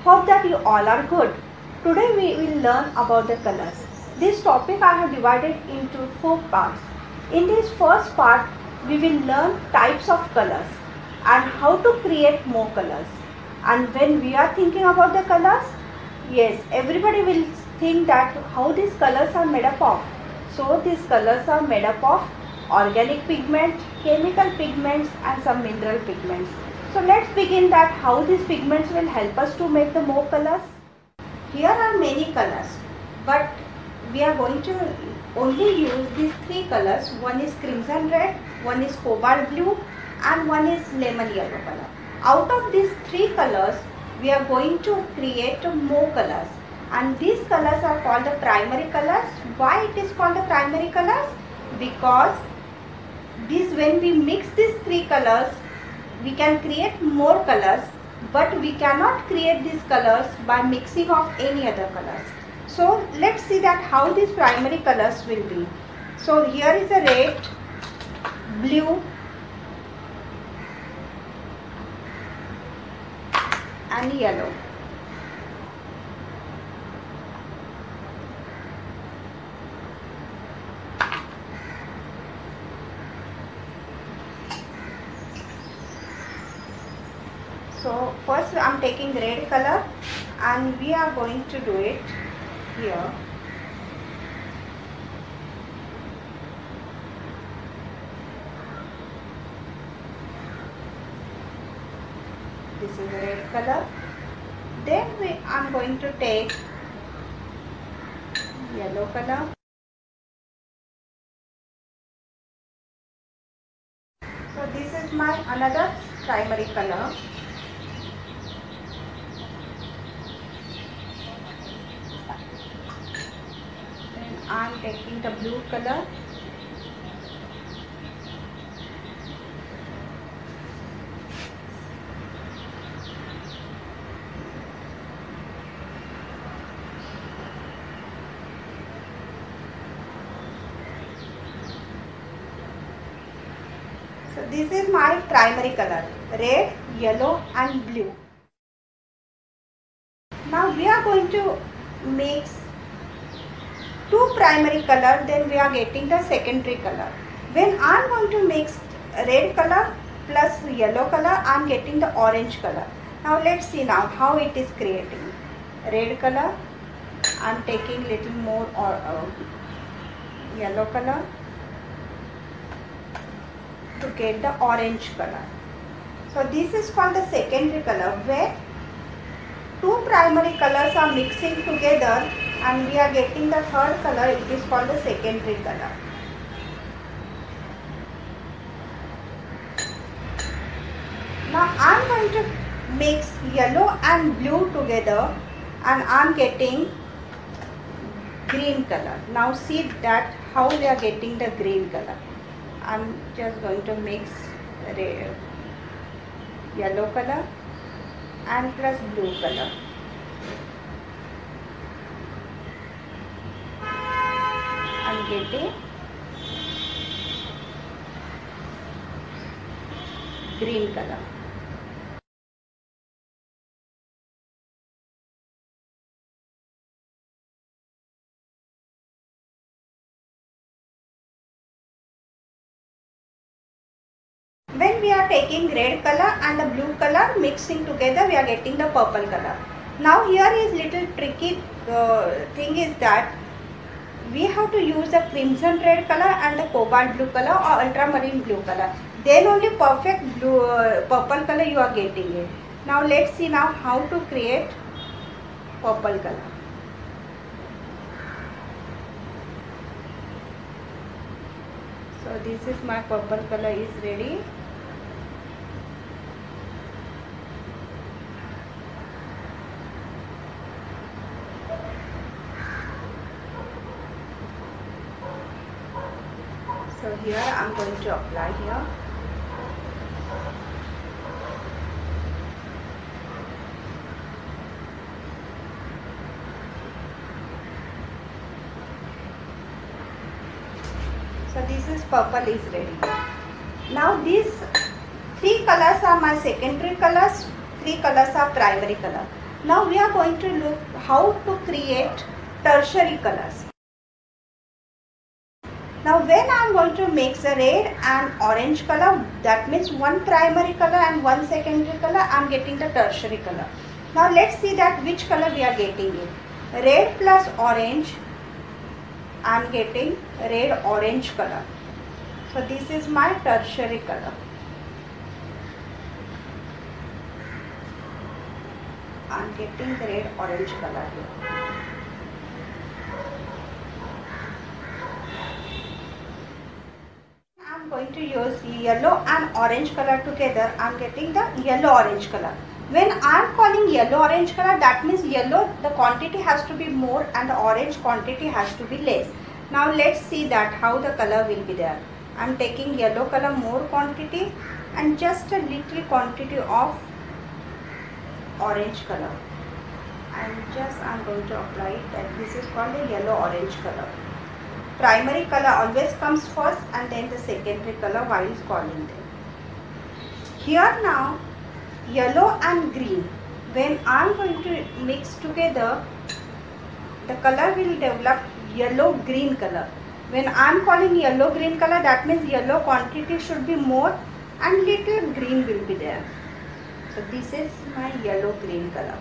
Hope that you all are good. Today we will learn about the colors. This topic I have divided into 4 parts. In this first part, we will learn types of colors and how to create more colors. And when we are thinking about the colors, yes, everybody will think that how these colors are made up of. So these colors are made up of organic pigments, chemical pigments and some mineral pigments. So let's begin that how these pigments will help us to make the more colors. Here are many colors, but we are going to only use these 3 colors. One is crimson red, one is cobalt blue and one is lemon yellow color. Out of these 3 colors, we are going to create more colors, and these colors are called the primary colors. Why it is called the primary colors? Because when we mix these 3 colors, we can create more colors, but we cannot create these colors by mixing of any other colors. So let's see that how these primary colors will be. So here is a red, blue and yellow. So first I am taking red color and we are going to do it here. This is the red color. Then I am going to take yellow color. So this is my another primary color. I am taking the blue color. So this is my primary color, red, yellow and blue. Now we are going to mix 2 primary color, then we are getting the secondary color. When I am going to mix red color plus yellow color, I am getting the orange color. Now let's see now how it is creating. Red color, I am taking little more yellow color to get the orange color. So this is called the secondary color, where 2 primary colors are mixing together and we are getting the third color. It is called the secondary color. Now I am going to mix yellow and blue together and I am getting green color. Now see that how we are getting the green color. I am just going to mix yellow color and plus blue color. I am getting green color. When we are taking red color and the blue color mixing together, we are getting the purple color. Now here is little tricky thing is that we have to use the crimson red color and the cobalt blue color or ultramarine blue color. Then only perfect blue, purple color you are getting it. Now let's see now how to create purple color. So this is my purple color is ready. So here I am going to apply here. So this is purple is ready. Now these 3 colors are my secondary colors, 3 colors are primary color. Now we are going to look how to create tertiary colors. Now when I am going to mix the red and orange color, that means one primary color and one secondary color, I am getting the tertiary color. Now let's see that which color we are getting in. Red plus orange, I am getting red orange color. So this is my tertiary color. I am getting the red orange color here. I am going to use yellow and orange color together. I am getting the yellow orange color. When I am calling yellow orange color, that means yellow the quantity has to be more and the orange quantity has to be less. Now let's see that how the color will be there. I am taking yellow color more quantity and just a little quantity of orange color, and just I am going to apply it. That this is called a yellow orange color. Primary color always comes first and then the secondary color while calling them. Here now yellow and green, when I am going to mix together, the color will develop yellow green color. When I am calling yellow green color, that means yellow quantity should be more and little green will be there. So this is my yellow green color.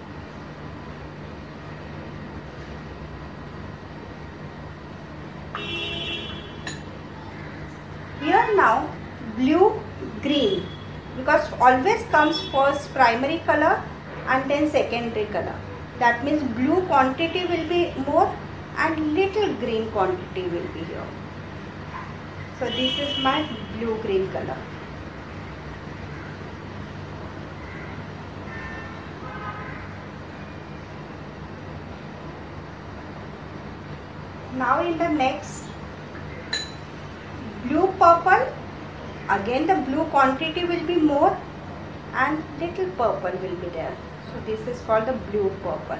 Here now blue green, because always comes first primary color and then secondary color. That means blue quantity will be more and little green quantity will be here. So this is my blue green color. Now in the next blue purple, again the blue quantity will be more and little purple will be there. So this is called the blue purple.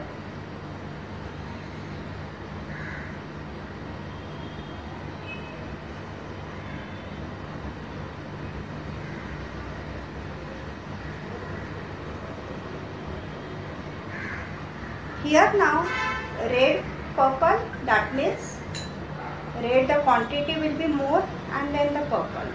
Here now red purple, that means red the quantity will be more and then the purple.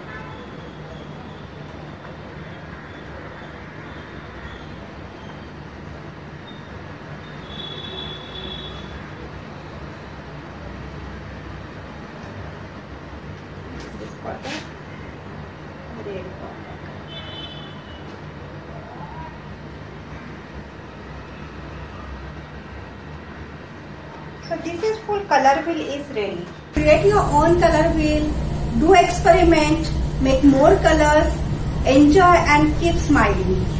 This is called the red purple. So this is full color wheel is ready. Create your own color wheel, do experiment, make more colors, enjoy and keep smiling.